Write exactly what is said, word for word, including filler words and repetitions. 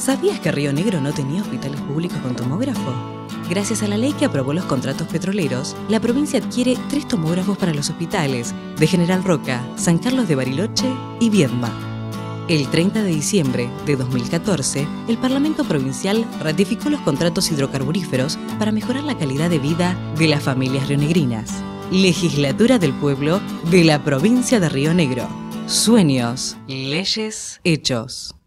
¿Sabías que Río Negro no tenía hospitales públicos con tomógrafo? Gracias a la ley que aprobó los contratos petroleros, la provincia adquiere tres tomógrafos para los hospitales de General Roca, San Carlos de Bariloche y Viedma. El treinta de diciembre de dos mil catorce, el Parlamento Provincial ratificó los contratos hidrocarburíferos para mejorar la calidad de vida de las familias rionegrinas. Legislatura del Pueblo de la provincia de Río Negro. Sueños, leyes, hechos.